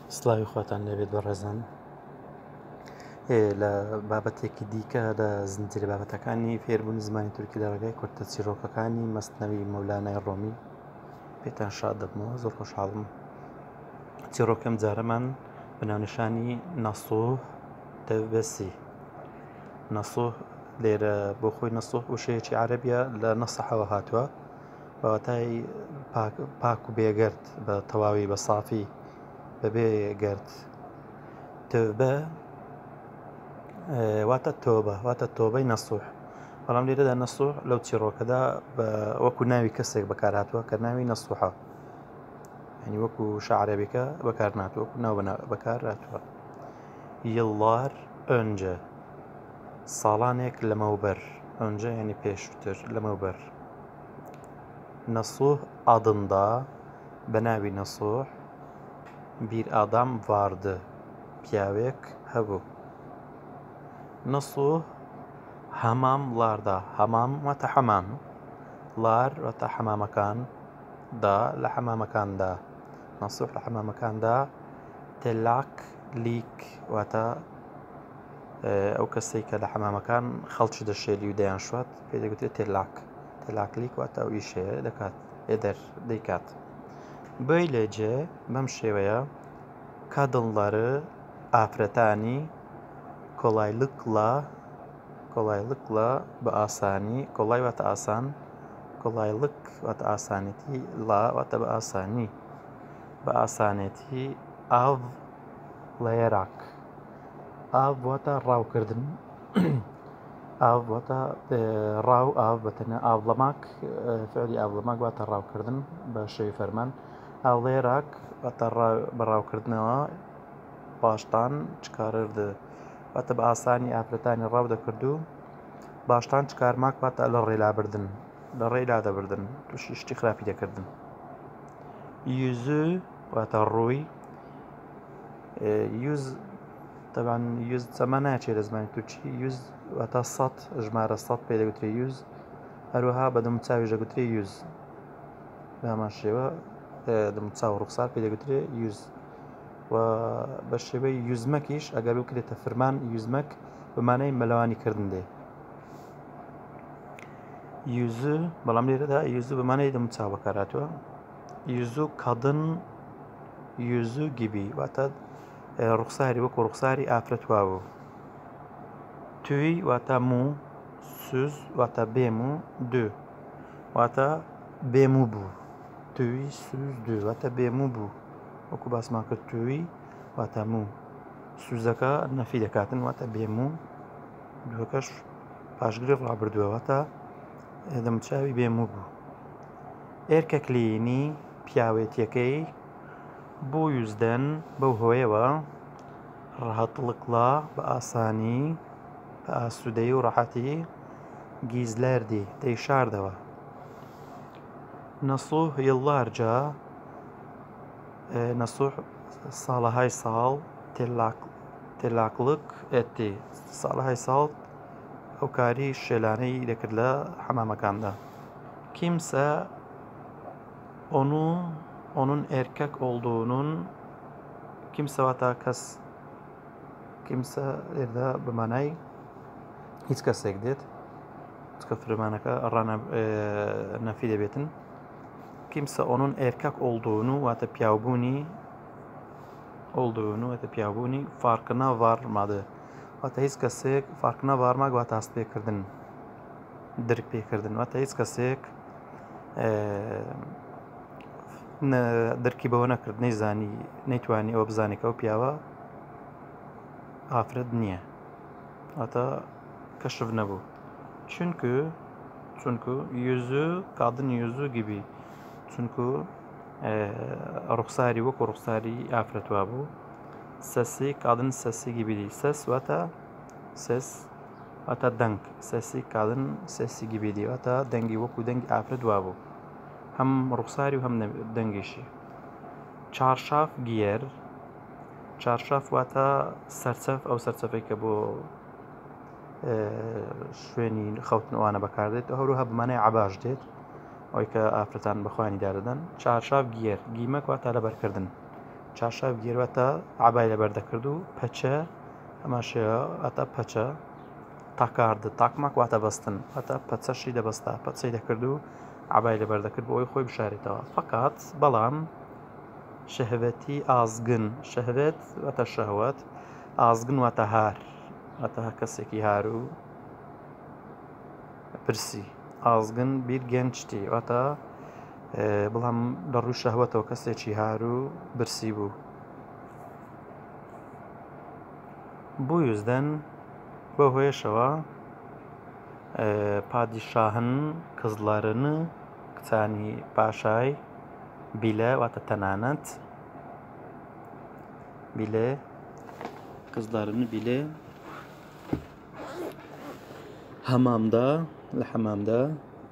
سڵاوی خواتان لەبێت بەڕێزان لە بابەتێکی دیکە لە زنجیرە بابەتەکانی فێربوونی زمانی تورکی لە ڕێگای کورتە چیرۆکەکانی مەستنەوی مەولانای ڕۆمی پێتان شاد دەبمەوە زۆر خۆشحاڵم. چیرۆکەم جارەمان بەناونیشانی نەسوح دەبەسی. نەسوح لێرە بۆ خۆی نەسوح وشەیەکی عەرەبیە لە نەسەحەوە هاتووە بەواتای پاک و بێگەرد بە تەواوی بە سافی بەبێ گەرد. تەوبە واتە تۆبەی نەسوح، بەڵام لێرەدا نەسوح لەو چیرۆکەدا وەکو ناوی کەسێک بەکار هاتووە کە ناوی نەسوحە، یعنی وەکو شەعرەبێکە بەکار ناتوە، وەکو ناو بەکار هاتووە. یڵڵار ئەنجە ساڵانێک لەمەوبەر، ئەنجە یعنی پێشووتر لەمەوبەر. نەسوح ئادندا بە ناوی نەسوح بیر ئادام واردە پیاوێک هەبوو. نەسوح هەمام لاردا، هەمام واتە حەمام، لار واتە حەمامەکان، دا لە حەمامەکاندا. نەسوح لە حەمامەکاندا. تێلاک لیک واتە ئەو کەسەی کە لە حەمامەکان خەڵکی دەشێلی و دەیانشوات پێ دەگوترێت تێلاک. تێلاک لیک واتە ئەو ئیشەیە دەکات ئێدەر دەیکات. böylece بەم şێوەیە kadınları ئافرەتانی kolaylıkla بە ئاسانی، کۆڵای واتە ئاسان، کۆڵایڵک واتە ئاسانێتی، لا واتە بە ئاسانی، بە ئاسانێتی avlayarak. ئاو واتە ڕاوکردن، ئاو واتە ڕاو، ئاو بەتەنە ئاوڵەماک، فعلی ئاوڵەماک واتە ڕاوکردن بە شێوی فەرمان. avlayarak واتە بە ڕاوکردنەوە باشتان چکارırdı واتە بە ئاسانی ئافرەتانی ڕاو دەکرد و باشتان چکارماک واتە لە ڕێلابردن، لە ڕێلا دەبردن، تووشی شتی خراپی دەکردن. yüzü واتە ڕووی، yüz طبعاً yüz چەمە ناچێت لە زمانی تورکی، yüz واتە سەد، ژمارە سەد پێ دەگوترێت yüz، هەروەها بە دەموچاویش دەگوترێت yüz، بە هەمان شێوە دەموچاو ڕوخسار پێ دەگوترێت yüz. و بە شێوەی yüzمەکیش ئەگەر بکرێتە فرمان yüzمەک بمانەی مەلەوانیکردن دێ. yüzü بەڵام لێرەدا yüzü بمانەی دەموچاو بەکار هاتووە. yüzü kadın yüzü gibi واتە ڕوخساری وەکو ڕوخساری ئافرەت وا بوو. tüy واتە موو، سوز واتە بێم و دو واتە بێم و بوو. tüy سوز دو واتە بێم و بوو، وەکو باسمان کرد تووی واتە موو، سوزەکە نەفی دەکاتن واتە بێم و دووەکەش پاشگری ڕابردووە واتە دەموچاوی بێم و بوو. ئێرکەکلینی پیاوێتیەکەی بۆ yüzden بەو هۆیەوە ڕاحەتڵکلا بە ئاسانی، بە ئاسوودەیی و ڕەحەتی گیزلەردی دەیشاردەوە. نەسوح yıllarca نەسوح ساڵەهای ساڵ تێلاکڵک ئەتی، ساڵەهای ساڵ ئەو کاری شێلانەی دەکرد لە حەمامەکاندا. kimse onun erkek olduğunun، kimse واتە کەس، kimse لێرەدا بمانای هیچ کەسێک دێت چکە فرمانەکە نەفی دەبێتن. kimse onun erkek olduğunu واتە پیاوبوونی، olduğunu واتە پیاوبوونی farkına varmadı واتە هیچ کەسێک farkına varmak واتە هەست پێکردن، درک پێکردن، واتە هیچ کەسێک دەرکی بەوە نەکرد، نەیزانی، نەیتوانی ئەوە بزانێت ئەو پیاوە ئافرەت نییە، واتە کەشف نەبوو. چونکو yüzü kadın yüzü gibi، چونکو ڕوخساری وەکو ڕوخساری ئافرەت وا بوو. سەسی kadın sesi gibiydi، سەس واتە سەس واتە دەنگ، سەسی kadın sesi gibiydi واتە دەنگی وەکو دەنگی ئافرەت وا بوو، هەم ڕوخساری و هەم دەنگیشی. چارشاف گیەر، چارشاف واتە سەرچەف، ئەو سەرچەفەی کە بۆ شوێنی خەوتن ئەوانە بەکاردێت، هەروەها بمانای عەباش دێت، ئەوەی کە ئافرەتان بەخوانی دادەدەن. چارشاف گیەر، گیمەک واتە لەبەرکردن، چاشا بگیرێتە عەبای لەبەر دەکرد و پەچە ئەماشەیە ئەتە پەچە تاکاردە تاکماک واتە بەستن ئەتە پەچەشی دەبەستا پەچەی دەکرد و عەبای لەبەر دەکرد بۆ ئەوی خۆی بشارێتەوە فقط بەڵام شەهوەتی ئازگن شەهوەت واتە شەهوەت ئازگن واتە هار واتە کەسێکی هار و پرسی ئازگن بیرگەن شتی واتە بەڵام لە ڕووی شەهوەتەوە کەسێکی هار و برسی بوو بۆ یوزدەن بۆ هۆیشەوە پادیشاهن کزلارن کچانی پاشای بیلە واتە تەنانەت بیلێ کزلارن بیلێ هەمامدا لە حەمامدا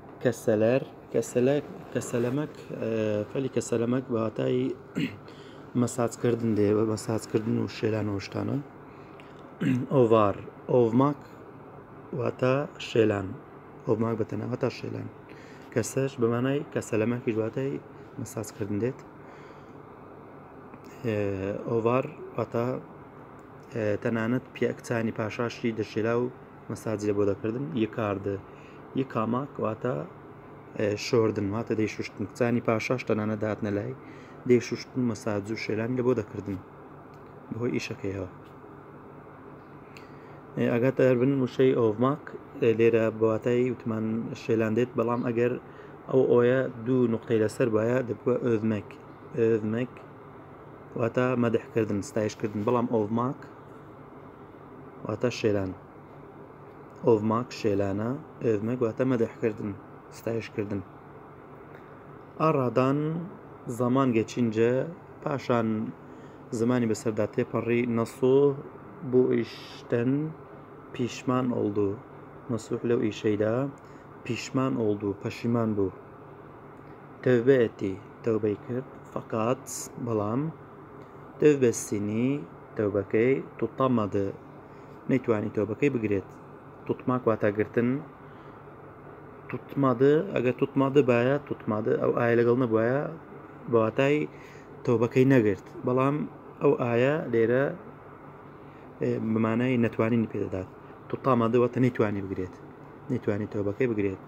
کەسەلەمەک فەلی کەسەلەمەک بە واتای مەساجکردن دێ مەساجکردن و شێلانەوە شتانە ئۆڤار ئۆڤماک واتە شێلان ئۆڤماک بەتەنها واتە شێلان کەسەش بەمانای کەسەلەمەکی واتای مەساجکردن دێت ئۆڤار واتە تەنانەت پیاکچانی پاشاشی دەشێلا و مەساجی لە بۆ دەکردن یەکاردە یەکاماک واتە شۆردن واتە دەیشوشتن کچانی پاشاش تەنانەت داتنە لای دەیشوشتن مەساج و شێلان لە بۆ دەکردن بەهۆی ئیشەکەیەوە ئەگاتە هەربن وشەی ئۆڤماک لێرە بەواتای وتمان شێلان دێت بەڵام ئەگەر ئەو ئۆیە دوو نقطەی لەسەر بایە دەبووە ئۆڤمەک واتە مەدەحکردن ستایشکردن بەڵام ئۆڤماک واتە شێلان ئۆڤماک شێلانە ئۆڤمەک واتە مەدەحکردن ستایشکردن ئاڕادان زەمان گەچینجە پاشان زمانی بەسەردا تێپەڕی نەسوح بۆ ئیشتن پیشمان oldu نەسوح لەو ئیشەیدا پیشمان oldu پەشیمان بوو تەوبە ئەتی تەوبەی کرد فەقات بەڵام تەوبەسینی تەوبەکەی توتەمەدە نەیتوانی تەوبەکەی بگرێت توتماک واتە گرتن توتمەدە ئەگەر توتمەدە بایە توتمەدە ئەو ئایا لەگەڵ نەبووایە بەواتای تەوبەکەی نەگرت بەڵام ئەو ئایا لێرە بمانای نەتوانینی پێدەدات توتەمەدە واتە نەیتوانی بگرێت نەیتوانی تەوبەکەی بگرێت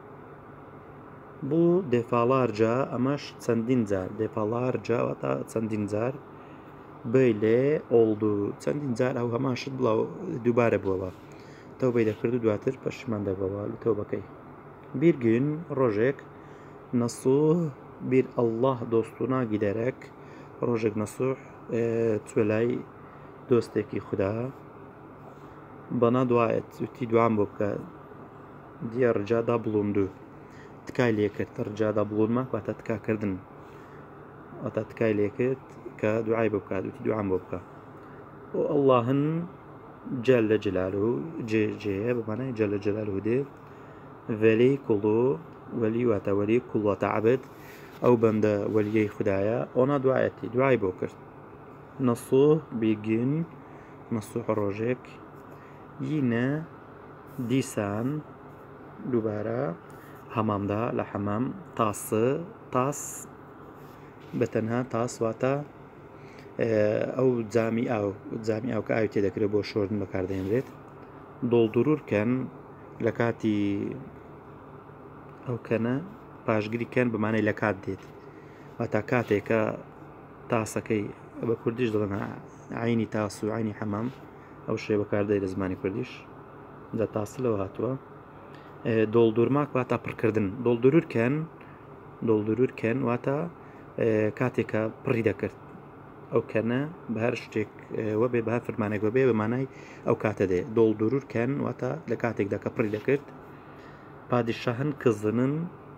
بوو دێفاڵارجا ئەمەش چەندین جار دێفاڵارجا واتە چەندین جار بەی لێ oldu چەندین جار ئەو هەمان شت بڵاو دووبارە بووەوە تەوبەی دەکرد و دواتر پەشیمان دەبەوە لە تەوبەکەی بیرگن ڕۆژێک نەسوح بیر ئەڵڵاه دۆستونا گیدەرەک ڕۆژێک نەسوح چوە لای دۆستێکی خوددا بەنا دوایەت وتی دوام بۆ بکە دیە ڕجادا بڵوندو تکای لێکرد ڕجادا بڵونمە واتە تکاکردن واتە تکای لێکرد کە دوعای بۆ بکات وتی دوعام بۆ بکە و ئەڵڵاهن جەل لە جەلالو جێجێ بمانای جەل لە جەلالو دێ veli kulu veli واتە وەلی کوڵ واتە عەبد ئەو بەندە وەلیەی خوددایە ئۆنا دوایەتی دوای بۆ کرد نەسوح بیگن نەسوح ڕۆژێک یینە دیسان دووبارە هەمامدا لە حەمام تاس بەتەنها تاس واتە ئەو جامی ئاو کە ئاوی تێدەکرێت بۆ شۆردن بەکاردەهێنرێت دڵدروورکەن لە کاتی ئەو کەنە پاشگیریکەن بمانەی لە کات دێت واتە کاتێکە تاسەکەی بە کوردیش دەڵێن عینی تاس و عینی حەمام ئەو شێ بەکاردەی لە زمانی کوردیش دا تاسلەوە هاتووە دڵدورماک واتە پڕکردن دڵدروورکەن واتە کاتێکە پڕی دەکرد ئەو کەنە بە هەر شتێک وە بێ بە هەر فرمانێک بێ بەمانای ئەو کاتە دێ دڵدروورکەن واتە لە کاتێکدا کە پڕی دەکرد پادیشاهن کزنن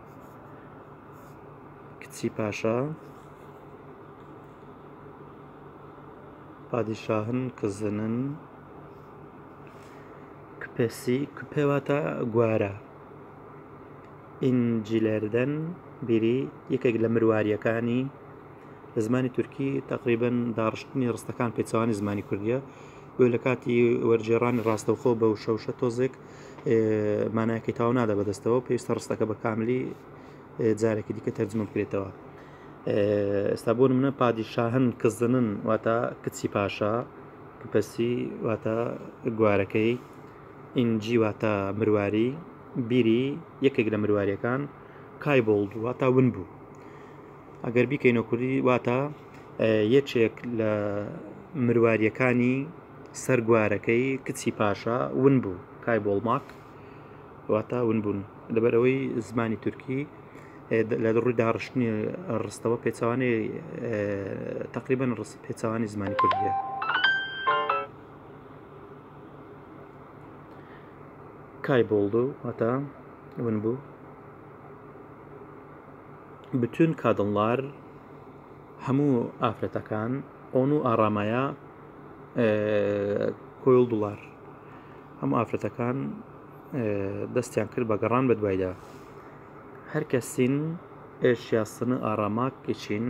کچی پاشا پادیشاهن کزنن کپێسی کپێ واتە گوارە ئینجیلەردەن بیری یەکێک لە مرواریەکانی لە زمانی تورکی تقریبەن داڕشتنی ڕستەکان پێچەوانی زمانی کوردیە بۆ لە کاتی وەرجێڕانی ڕاستەوخۆ بە و شەوشە تۆزێک مانایەکەی تاو نادا بەدەستەوە پێویستە ڕستەکە بە کاملی جارێکی دیکە تەرجمە بکرێتەوە ئێستا بۆ نمونە پادیشاهن کزنن واتە کچی پاشا کپەسی واتە گوارەکەی ئینجی واتە مرواری بیری یەکێک لە مرواریەکان کایبۆڵد واتە ون بوو ئەگەر بیکەینەوە کوردی واتە یەکێک لە مرواریەکانی سەر گوارەکەی کچی پاشا ون بوو کایبۆڵماک واتە ون بوون لەبەرەوەی زمانی تورکی لە ڕووی داڕشتنی ڕستەوە پێچەوانەی تقریبا پێچەوانی زمانی کوردیە کایبۆڵد واتە ون buu. Bütün kadınlar hemû afretekan onu aramaya koyuldular. Hemû afretekan destiyan kir bە گەڕان بە دوایدا. Herkesin eşyasını aramak için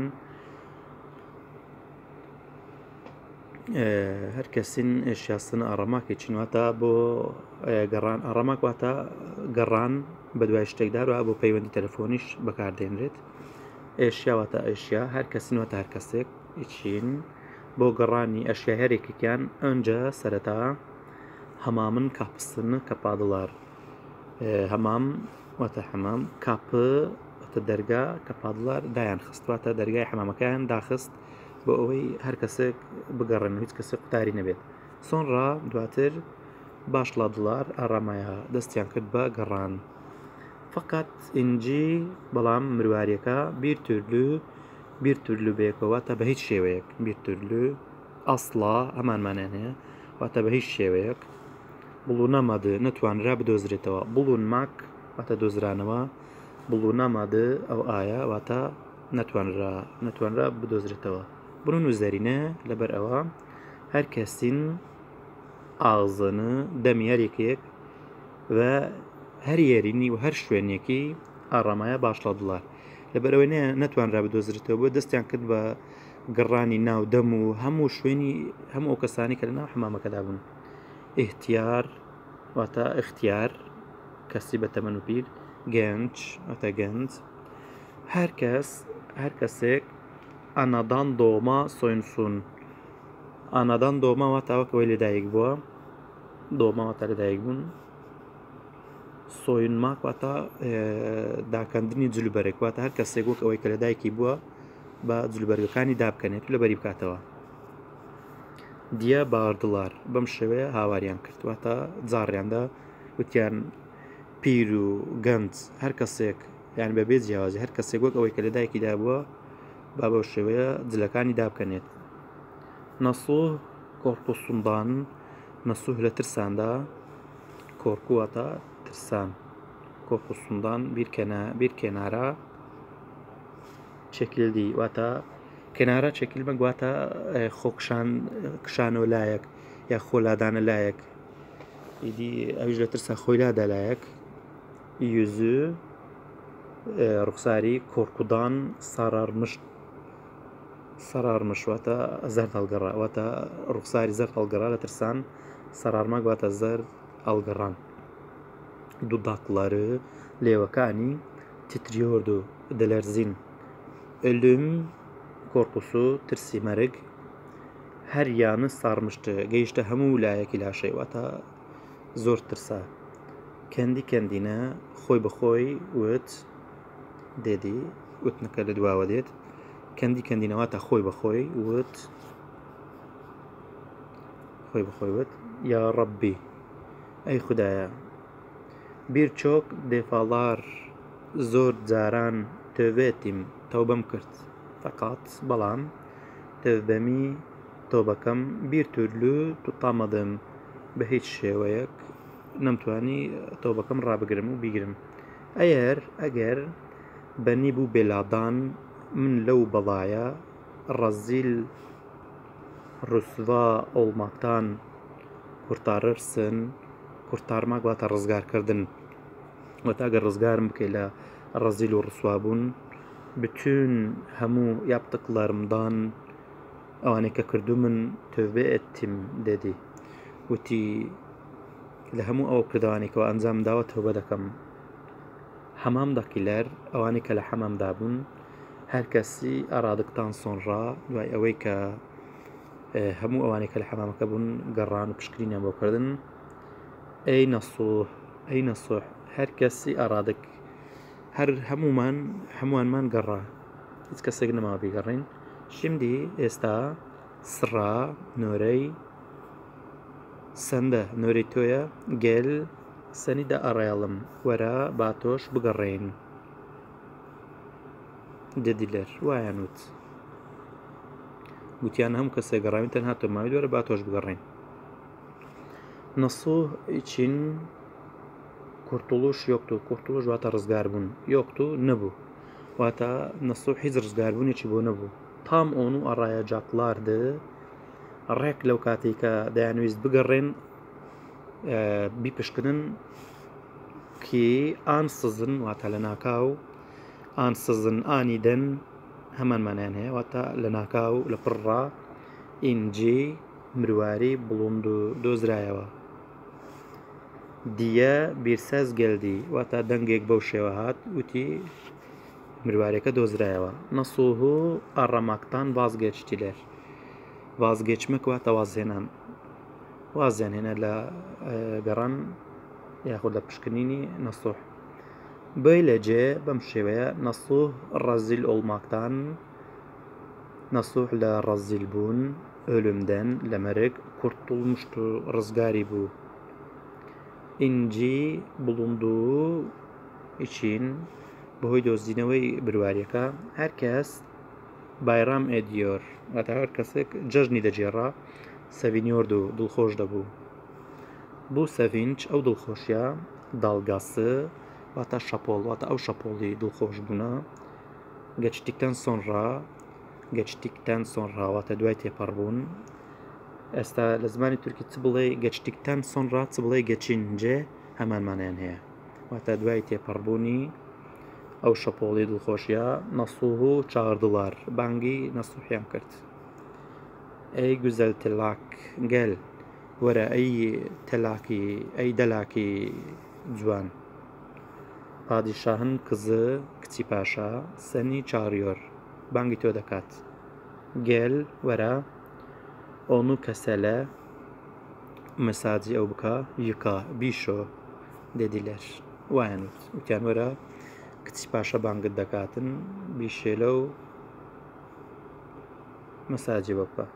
واتە بۆ گەڕان ئاڕاماک واتە گەڕان بە دوای شتێکدار و بۆ پەیوەندی تەلەفۆنیش بەکاردێنرێت ئێشیا واتە ئێشیا هەر کەسین واتە هەر کەسێک ئیچین بۆ گەڕانی ئەشیا هەرێکێکیان ئەنجە سەرەتا هەمامن kapısını kapadılar. Hamam واتە حەمام kapı واتە دەرگا kapadılar دایان خست واتە دەرگای حەمامەکەیان داخست بۆ ئەوەی هەر کەسێک بگەڕێن هیچ کەسێک قوتاری نەبێت. Sonra دواتر başladılar aramaya dەستیان کرد بە گەڕان. Fakat inci بەڵام مرواریەکە bir türlü بەیەکەوە واتە بە هیچ شێوەیەک bir türlü asla هەمانمانیان هەیە واتە بە هیچ شێوەیەک bulunamadı نەتوانرا بدۆزرێتەوە bulunmak واتە دۆزرانەوە bulunamadı ئەو ئایا واتە نەتوانرا بدۆزرێتەوە. Bunun üzerine لەبەر ئەوە هەر کەسین ئاغزını دەمی هەرێکێک və هەر یێرینی و هەر شوێنێکی ئاڕامایە başladılar. لەبەرەوەی نەتوانرا بدۆزرێتەوە بۆ دەستیان کرد بە گەڕانی ناو دەم و هەموو شوێنی هەموو ئەو کەسانی کە لە ناو حەمامەکەدا بوون. ئیحتیار واتە ئیختیار کەسی بە تەمەن و پیر گەنج واتە گەنج هەر کەسێک anadan doğma soyunsun. Anadan doğma واتە وەکەوەی لەدایک بووە doğma واتە لەدایک بوون soyunmak واتە داکەندنی جلوبەرێک واتە هەر کەسێک وەک ئەوەی کە لەدایکی بووە بە جلوبەرگەکانی دابکەنێت و لەبەری بکاتەوە. دیە باڕدڵار بەم شێوەیە هاواریان کرد واتە جاڕیاندا وتیان پیر و گەنج هەر کەسێک یان بەبێ جیاوازی هەر کەسێک وەک ئەوەی کە لەدایکیدا بووە با بەو شێوەیە جلەکانی دابکەنێت. نەسوح کۆرپوسунdan نەسوح لە ترساندا کۆرپو واتە ترسان کۆرپوسundan bir kenara çekildi واتە kenara çekilmek واتە خۆ کشانەوە لایەک یا خۆلادانە لایەک ئیدی ئەویش لە ترسا خۆی لادا لایەک yüzü ڕوخساری کۆرپوdan sararmış واتە زەرد هەڵگەڕا واتە ڕوخساری زەرد هەڵگەڕا لە ترسان سەرارماک واتە زەرد هەڵگەڕان. Dudakları levakani titriyordu delerzin. Ölüm korkusu tirsi merg her yanı sarmıştı. Geçti hemû layeki laşey vata zor tirsa. Kendi kendine خوy بخوy وت dedi وت نكال دواوە دێت kendi kendine vata خوy بخوy وت ya Rabbi ey Xudaya birçok defalar zor caran tövbe ettim tövbem kırt fakat balam tövbekam bir türlü tutamadım به هیچ شێوەیەک نەمتوانی تەوبەکەم ڕابگرم و بیگرم. ئەگەر بەنی بوو بێلادان من لەو بەڵایە ڕەزیل ڕوسوا olmaktan kurtarırsın kurtarmak واتە ڕزگارکردن واتە ئەگەر ڕزگارم بکەی لە ڕەزیل و ڕسوابوون bütün hemû yaptıklarımdan ئەوانەی کە کردو من tövbe ettim dedi وتی لە هەموو ئەو کردوانێکەوە ئەنجام داوە تۆبە دەکەم. حەمامداکیلەر ئەوانەی کە لە حەمامدا بوون هەر کەسی ئاڕادقتان سۆنڕا دوای ئەوەی کە هەموو ئەوانەی کە لە حەمامەکە بوون گەڕان و پشکنینیان بۆ کردن ئەی نەسوح ئەی نەسوح هەر کەسی ئاڕادق هەر هەمووانمان گەڕا هیچ کەسێک نەماوە بیگەڕین شیمدی ئێستا سڕا نۆرەی سەندە نۆرەی تۆیە گێل سەنیدا ئەڕێڵم وەرە با تۆش بگەڕێین دەدیلەر وایان وت گوتیان هەموو کەسێک گەڕاوین تەنها تۆ ماوەی وەرە با تۆش بگەڕێین نەسوح ئیچین کورتوڵوش یۆکتو کورتوڵوش واتە ڕزگار بوون یۆکتو نەبوو واتە نەسوح هیچ ڕزگاربوونێکی بۆ نەبوو تام ئۆن و ئەڕایە جاقلاردە ڕێک لەو کاتێک کە دەیانویست بگەڕێن بیپشکنن کی ئان سزن واتە لە ناکاو ئان سزن ئانی دەن هەمانمانیان هەیە واتە لە ناکاو لە پڕڕا ئینجی مرواری بڵوند و دۆزرایەوە دیە بیرسەز گەلدی واتە دەنگێک بەو شێوە هات وتی مروارێکە دۆزرایەوە نەسوح و ئەڕەماکتان vazgeçti vazgeçmek واتە وازهێنان وازیان هێنا لە گەڕان یاخود لە پشکنینی نەسوح böylece بەم شێوەیە نەسوح ڕەزیل olmaktan نەسوح لە ڕەزیل بوون ölümden لە مەرگ kurtulmuştu ڕزگاری بوو ئینجی bulunduğu için بەهۆی دۆزینەوەی برواریەکە هەر کەس بایرام ediyor واتە هەر کەسێک جەژنی دەجێڕا سەڤینیۆرد و دڵخۆش دەبوو بوو سەڤینج ئەو دڵخۆشیە داڵگاسە واتە شەپۆڵ واتە ئەو شەپۆڵی دڵخۆش بوونە گەچتیکتان سۆنڕا واتە دوای تێپەڕبوون ئێستا لە زمانی تورکی چ بڵێ گەچتیکتان سۆنڕا چ بڵێ گەچینجێ هەمانمانیان هەیە واتە دوای تێپەڕبوونی ئەو شەپۆڵی دڵخۆشیە نەسوح و $4 بانگی نەسوحیان کرد ئەی گوزەل تەلاک گەل وەرە ئەی دەلاکی جوان پادیشاهن کزە کچی پاشا سەنی چاڕیۆر بانگی تۆ دەکات گێل وەرە ئۆنو کەسەلە مەساجی ئەو بکە یکا بیشۆ دەدیلەر وایان وتیان وەرە کچی پاشە بانگت دەکاتن بیشێلە و مەساجی بۆ بکە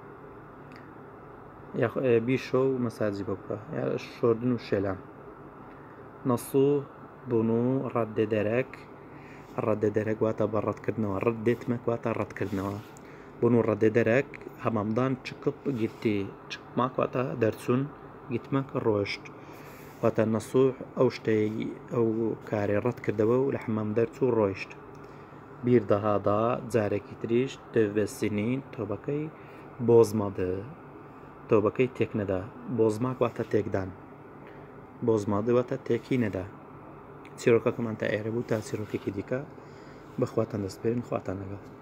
بیشۆ و مەساجی بۆ بکە یا شۆردن و شێلان نەسوح بوون و ڕەدەدەرەک واتە بە ڕەتکردنەوە ڕەدێتمەک واتە ڕەتکردنەوە بوون و ڕەدەدەرەک هەمامدان چکپ گرتی چکماک واتە دەرچوون گیتمەک ڕۆشت واتە نەسوح ئەو شتەی ئەو کارێ ڕەت کردەوە و لە حەمام دەرچوو ڕۆیشت بیر دەهادا جارێکی تریش دەڤێسینین تۆبەکەی بۆزمەدە تۆبەکەی تێک نەدا بۆزماک واتە تێکدان بۆزمەدە واتە تێکی نەدا چیرۆکەکەمان تا ئێرە بوو تا چیرۆکێکی دیکە بەخواتان دەستپێرن خواتان لەگەڵ